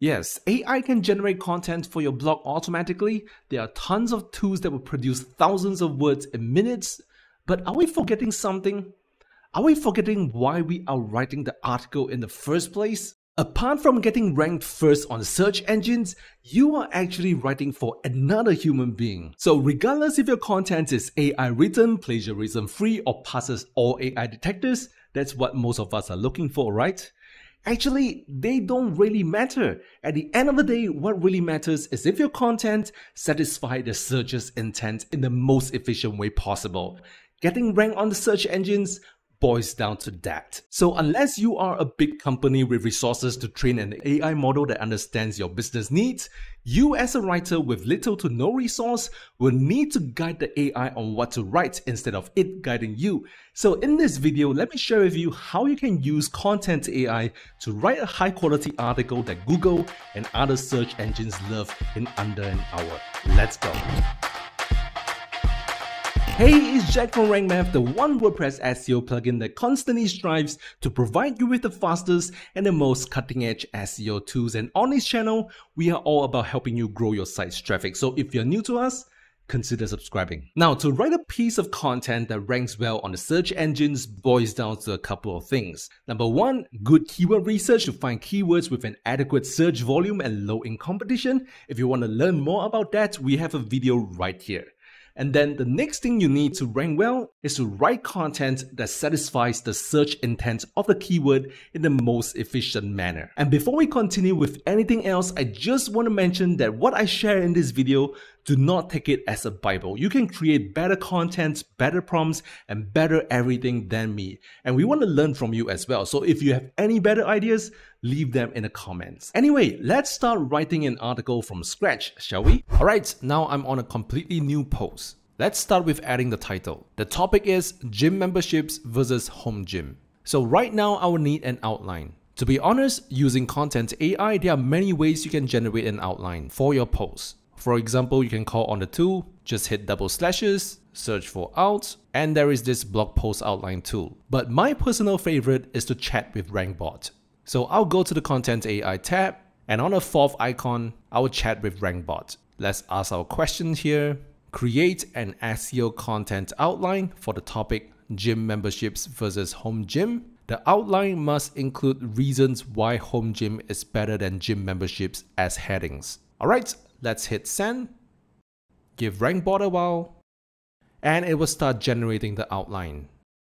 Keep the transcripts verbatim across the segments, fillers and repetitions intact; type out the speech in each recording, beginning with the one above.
Yes, A I can generate content for your blog automatically. There are tons of tools that will produce thousands of words in minutes. But are we forgetting something? Are we forgetting why we are writing the article in the first place? Apart from getting ranked first on search engines, you are actually writing for another human being. So regardless if your content is A I written, plagiarism free, or passes all A I detectors, that's what most of us are looking for, right? Actually, they don't really matter. At the end of the day, what really matters is if your content satisfies the searcher's intent in the most efficient way possible. Getting ranked on the search engines boils down to that. So unless you are a big company with resources to train an A I model that understands your business needs, you as a writer with little to no resource will need to guide the A I on what to write instead of it guiding you. So in this video, let me share with you how you can use Content A I to write a high quality article that Google and other search engines love in under an hour. Let's go. Hey, it's Jack from Rank Math, the one WordPress S E O plugin that constantly strives to provide you with the fastest and the most cutting-edge S E O tools. And on this channel, we are all about helping you grow your site's traffic. So if you're new to us, consider subscribing. Now, to write a piece of content that ranks well on the search engines boils down to a couple of things. Number one, good keyword research to find keywords with an adequate search volume and low in competition. If you want to learn more about that, we have a video right here. And then the next thing you need to rank well is to write content that satisfies the search intent of the keyword in the most efficient manner. And before we continue with anything else, I just want to mention that what I share in this video, do not take it as a Bible. You can create better content, better prompts, and better everything than me. And we want to learn from you as well. So if you have any better ideas, leave them in the comments. Anyway, let's start writing an article from scratch, shall we? Alright, now I'm on a completely new post. Let's start with adding the title. The topic is gym memberships versus home gym. So right now I will need an outline. To be honest, using Content A I, there are many ways you can generate an outline for your post. For example, you can call on the tool, just hit double slashes, search for out, and there is this blog post outline tool. But my personal favorite is to chat with RankBot. So I'll go to the Content A I tab, and on the fourth icon, I will chat with RankBot. Let's ask our question here. Create an S E O content outline for the topic gym memberships versus home gym. The outline must include reasons why home gym is better than gym memberships as headings. Alright, let's hit send. Give RankBot a while, and it will start generating the outline.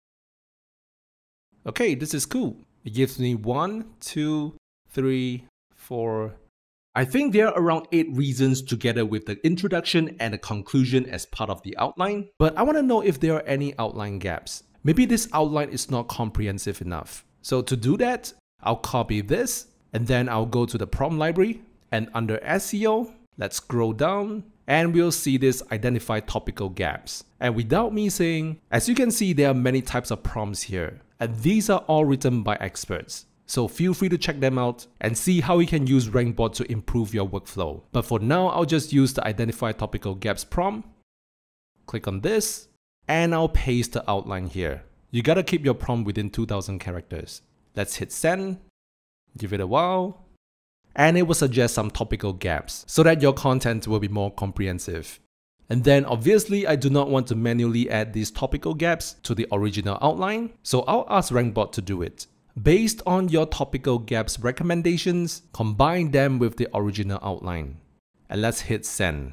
Okay, this is cool. It gives me one, two, three, four. I think there are around eight reasons together with the introduction and the conclusion as part of the outline. But I want to know if there are any outline gaps. Maybe this outline is not comprehensive enough. So to do that, I'll copy this and then I'll go to the prompt library, and under S E O, let's scroll down and we'll see this identify topical gaps. And without me saying, as you can see, there are many types of prompts here. And these are all written by experts. So feel free to check them out and see how you can use RankBot to improve your workflow. But for now, I'll just use the identify topical gaps prompt. Click on this and I'll paste the outline here. You gotta keep your prompt within two thousand characters. Let's hit send, give it a while, and it will suggest some topical gaps so that your content will be more comprehensive. And then obviously I do not want to manually add these topical gaps to the original outline, so I'll ask RankBot to do it. Based on your topical gaps recommendations, combine them with the original outline. And let's hit send.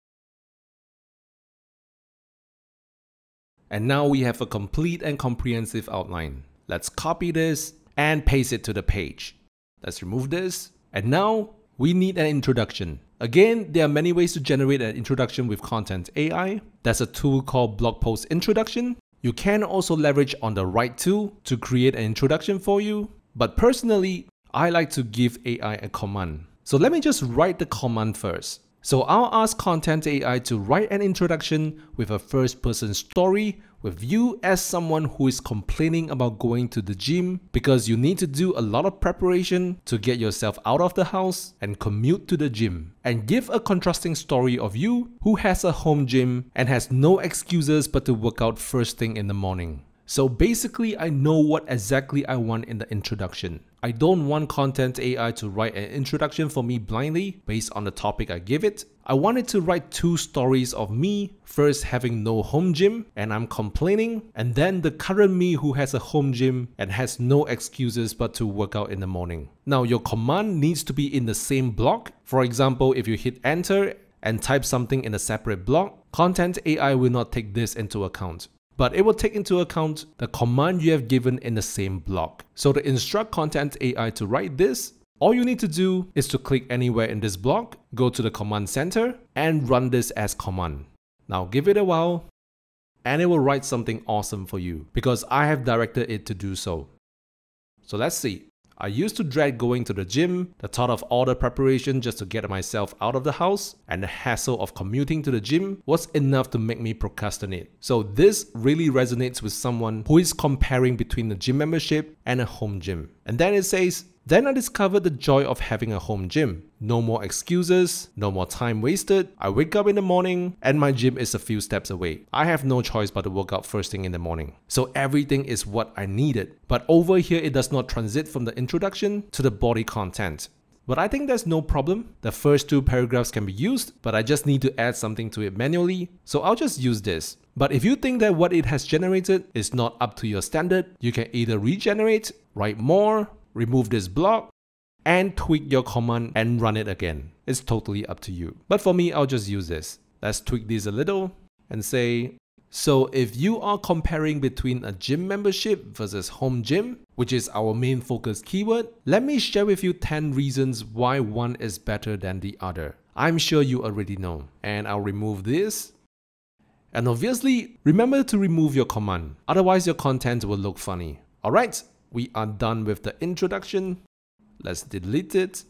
And now we have a complete and comprehensive outline. Let's copy this and paste it to the page. Let's remove this. And now we need an introduction. Again, there are many ways to generate an introduction with Content A I. There's a tool called Blog Post Introduction. You can also leverage on the right tool to create an introduction for you. But personally, I like to give A I a command. So let me just write the command first. So I'll ask Content A I to write an introduction with a first person story with you as someone who is complaining about going to the gym because you need to do a lot of preparation to get yourself out of the house and commute to the gym. And give a contrasting story of you who has a home gym and has no excuses but to work out first thing in the morning. So basically, I know what exactly I want in the introduction. I don't want Content A I to write an introduction for me blindly based on the topic I give it. I want it to write two stories of me, first having no home gym and I'm complaining, and then the current me who has a home gym and has no excuses but to work out in the morning. Now your command needs to be in the same block. For example, if you hit enter and type something in a separate block, Content A I will not take this into account, but it will take into account the command you have given in the same block. So to instruct Content A I to write this, all you need to do is to click anywhere in this block, go to the command center and run this as command. Now give it a while and it will write something awesome for you because I have directed it to do so. So let's see. I used to dread going to the gym, the thought of all the preparation just to get myself out of the house, and the hassle of commuting to the gym was enough to make me procrastinate. So this really resonates with someone who is comparing between the gym membership and a home gym. And then it says, then I discovered the joy of having a home gym. No more excuses, no more time wasted. I wake up in the morning and my gym is a few steps away. I have no choice but to work out first thing in the morning. So everything is what I needed. But over here, it does not transit from the introduction to the body content. But I think there's no problem. The first two paragraphs can be used, but I just need to add something to it manually. So I'll just use this. But if you think that what it has generated is not up to your standard, you can either regenerate, write more, remove this block, and tweak your command and run it again. It's totally up to you. But for me, I'll just use this. Let's tweak this a little and say, so if you are comparing between a gym membership versus home gym, which is our main focus keyword, let me share with you ten reasons why one is better than the other. I'm sure you already know. And I'll remove this. And obviously, remember to remove your command. Otherwise, your content will look funny. All right. We are done with the introduction. Let's delete it.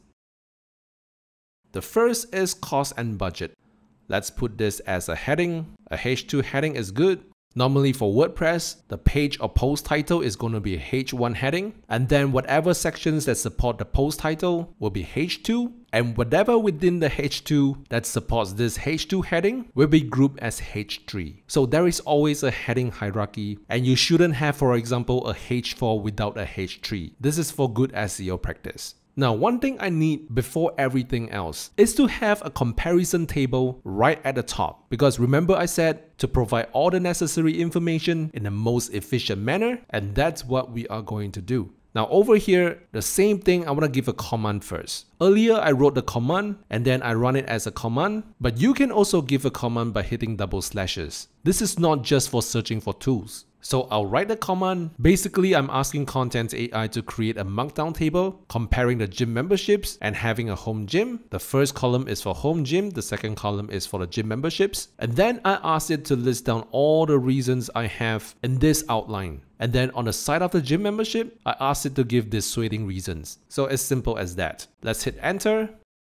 The first is cost and budget. Let's put this as a heading. A H two heading is good. Normally for WordPress, the page or post title is going to be a H one heading, and then whatever sections that support the post title will be H two, and whatever within the H two that supports this H two heading will be grouped as H three. So there is always a heading hierarchy, and you shouldn't have, for example, a H four without a H three. This is for good S E O practice. Now, one thing I need before everything else is to have a comparison table right at the top, because remember I said to provide all the necessary information in the most efficient manner, and that's what we are going to do. Now over here, the same thing, I want to give a command first. Earlier I wrote the command and then I run it as a command, but you can also give a command by hitting double slashes. This is not just for searching for tools. So I'll write the command. Basically, I'm asking Content A I to create a markdown table comparing the gym memberships and having a home gym. The first column is for home gym, the second column is for the gym memberships. And then I asked it to list down all the reasons I have in this outline. And then on the side of the gym membership, I asked it to give dissuading reasons. So as simple as that. Let's hit enter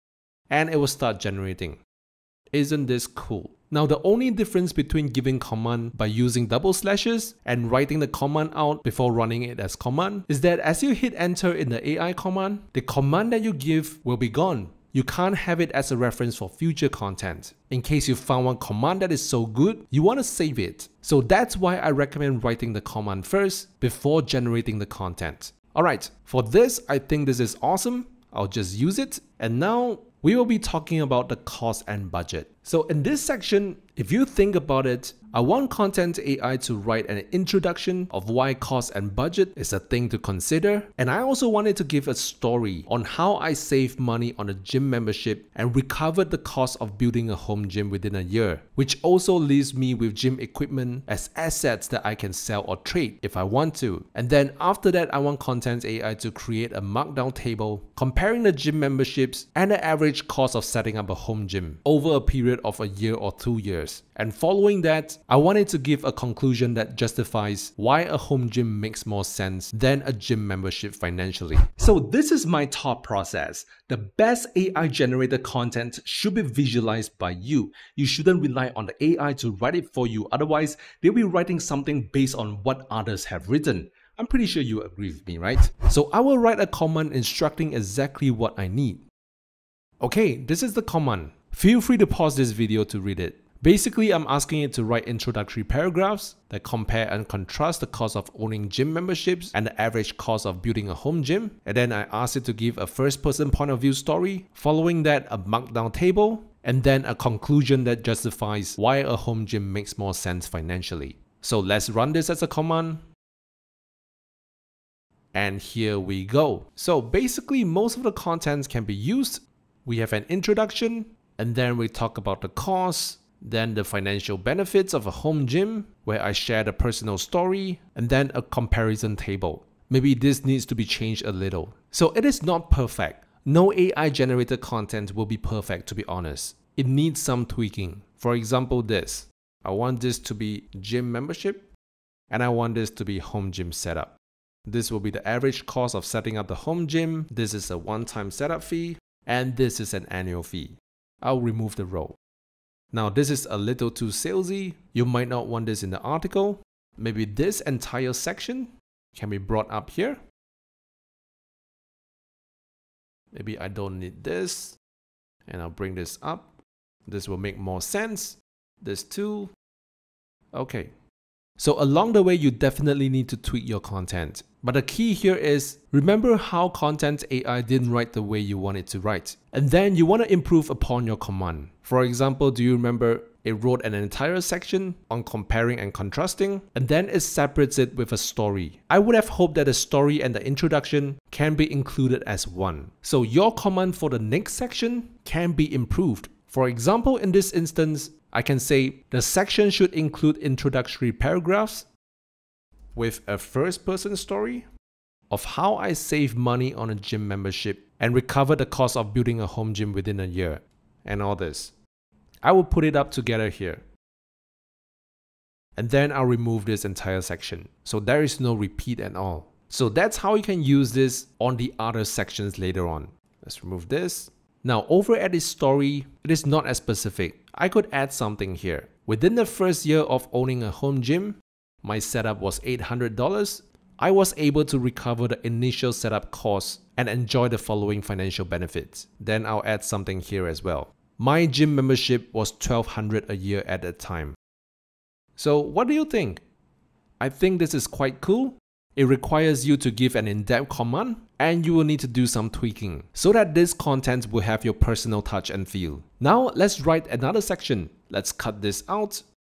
and it will start generating. Isn't this cool? Now the only difference between giving command by using double slashes and writing the command out before running it as command is that as you hit enter in the A I command, the command that you give will be gone. You can't have it as a reference for future content. In case you found one command that is so good, you want to save it. So that's why I recommend writing the command first before generating the content. Alright, for this, I think this is awesome. I'll just use it. And now we will be talking about the cost and budget. So in this section, if you think about it, I want Content A I to write an introduction of why cost and budget is a thing to consider. And I also wanted to give a story on how I saved money on a gym membership and recovered the cost of building a home gym within a year, which also leaves me with gym equipment as assets that I can sell or trade if I want to. And then after that, I want Content A I to create a markdown table comparing the gym memberships and the average cost of setting up a home gym over a period of a year or two years. And following that, I wanted to give a conclusion that justifies why a home gym makes more sense than a gym membership financially. So this is my thought process. The best A I generated content should be visualized by you. You shouldn't rely on the A I to write it for you. Otherwise, they'll be writing something based on what others have written. I'm pretty sure you agree with me, right? So I will write a command instructing exactly what I need. Okay, this is the command. Feel free to pause this video to read it. Basically, I'm asking it to write introductory paragraphs that compare and contrast the cost of owning gym memberships and the average cost of building a home gym. And then I asked it to give a first-person point of view story, following that a markdown table, and then a conclusion that justifies why a home gym makes more sense financially. So let's run this as a command. And here we go. So basically, most of the contents can be used. We have an introduction, and then we talk about the costs, then the financial benefits of a home gym, where I share the personal story, and then a comparison table. Maybe this needs to be changed a little. So it is not perfect. No A I generated content will be perfect, to be honest. It needs some tweaking. For example, this. I want this to be gym membership, and I want this to be home gym setup. This will be the average cost of setting up the home gym. This is a one-time setup fee, and this is an annual fee. I'll remove the row. Now this is a little too salesy. You might not want this in the article. Maybe this entire section can be brought up here. Maybe I don't need this, and I'll bring this up. This will make more sense. This too. Okay. So along the way, you definitely need to tweak your content. But the key here is, remember how content A I didn't write the way you want it to write. And then you want to improve upon your command. For example, do you remember it wrote an entire section on comparing and contrasting, and then it separates it with a story. I would have hoped that the story and the introduction can be included as one. So your command for the next section can be improved. For example, in this instance, I can say the section should include introductory paragraphs with a first-person story of how I save money on a gym membership and recover the cost of building a home gym within a year, and all this. I will put it up together here. And then I'll remove this entire section, so there is no repeat at all. So that's how you can use this on the other sections later on. Let's remove this. Now over at this story, it is not as specific. I could add something here. Within the first year of owning a home gym, my setup was eight hundred dollars. I was able to recover the initial setup costs and enjoy the following financial benefits. Then I'll add something here as well. My gym membership was twelve hundred dollars a year at that time. So what do you think? I think this is quite cool. It requires you to give an in-depth command, and you will need to do some tweaking so that this content will have your personal touch and feel. Now let's write another section. Let's cut this out.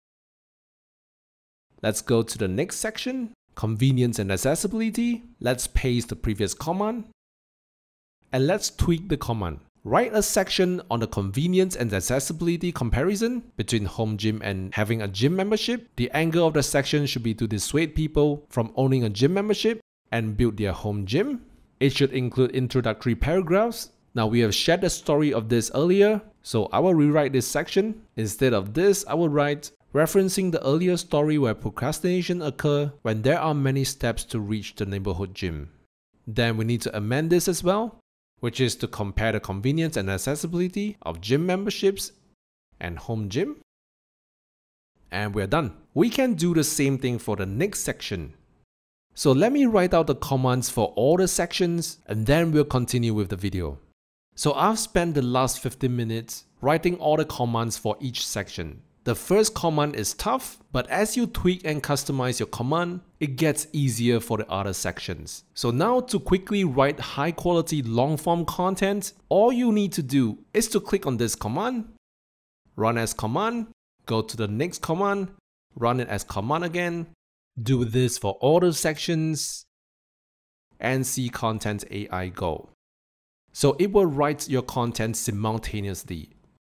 Let's go to the next section, convenience and accessibility. Let's paste the previous command. And let's tweak the command. Write a section on the convenience and accessibility comparison between home gym and having a gym membership. The angle of the section should be to dissuade people from owning a gym membership and build their home gym. It should include introductory paragraphs. Now we have shared the story of this earlier, so I will rewrite this section. Instead of this, I will write referencing the earlier story where procrastination occurs when there are many steps to reach the neighborhood gym. Then we need to amend this as well, which is to compare the convenience and accessibility of gym memberships and home gym. And we're done. We can do the same thing for the next section. So let me write out the commands for all the sections, and then we'll continue with the video. So I've spent the last fifteen minutes writing all the commands for each section. The first command is tough, but as you tweak and customize your command, it gets easier for the other sections. So now to quickly write high quality long form content, all you need to do is to click on this command, run as command, go to the next command, run it as command again, do this for all the sections, and see Content A I go. So it will write your content simultaneously.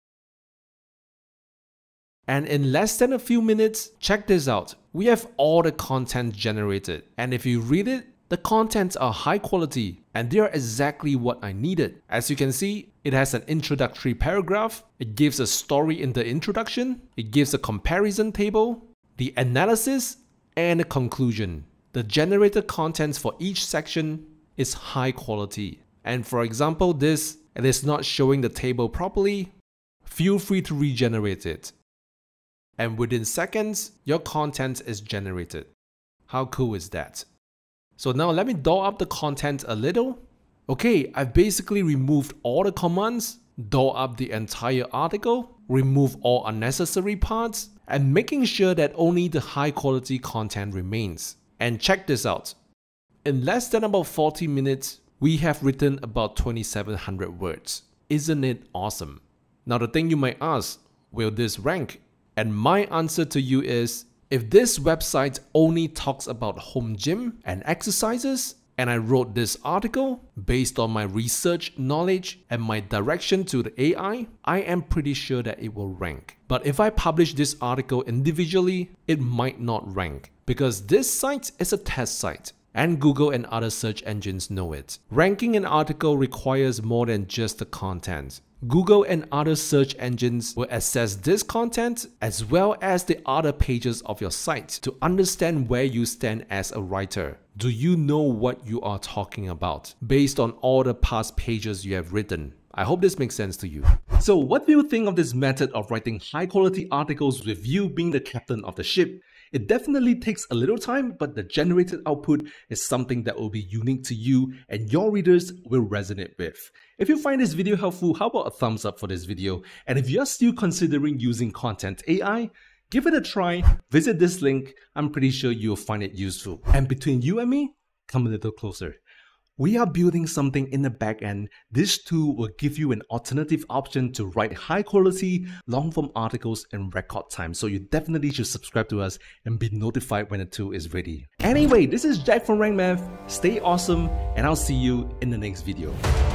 And in less than a few minutes, check this out. We have all the content generated. And if you read it, the contents are high quality and they are exactly what I needed. As you can see, it has an introductory paragraph. It gives a story in the introduction. It gives a comparison table, the analysis, and a conclusion. The generated contents for each section is high quality. And for example, this, it is not showing the table properly. Feel free to regenerate it. And within seconds, your content is generated. How cool is that? So now let me doll up the content a little. Okay, I've basically removed all the commands, doll up the entire article, remove all unnecessary parts, and making sure that only the high quality content remains. And check this out. In less than about forty minutes, we have written about twenty-seven hundred words. Isn't it awesome? Now the thing you might ask, will this rank? And my answer to you is, if this website only talks about home gym and exercises, and I wrote this article based on my research knowledge and my direction to the A I, I am pretty sure that it will rank. But if I publish this article individually, it might not rank, because this site is a test site, and Google and other search engines know it. Ranking an article requires more than just the content. Google and other search engines will assess this content as well as the other pages of your site to understand where you stand as a writer. Do you know what you are talking about based on all the past pages you have written? I hope this makes sense to you. So what do you think of this method of writing high quality articles with you being the captain of the ship? It definitely takes a little time, but the generated output is something that will be unique to you and your readers will resonate with. If you find this video helpful, how about a thumbs up for this video? And if you're still considering using Content A I, give it a try, visit this link, I'm pretty sure you'll find it useful. And between you and me, come a little closer. We are building something in the back end. This tool will give you an alternative option to write high quality, long form articles in record time. So you definitely should subscribe to us and be notified when the tool is ready. Anyway, this is Jack from Rank Math. Stay awesome and I'll see you in the next video.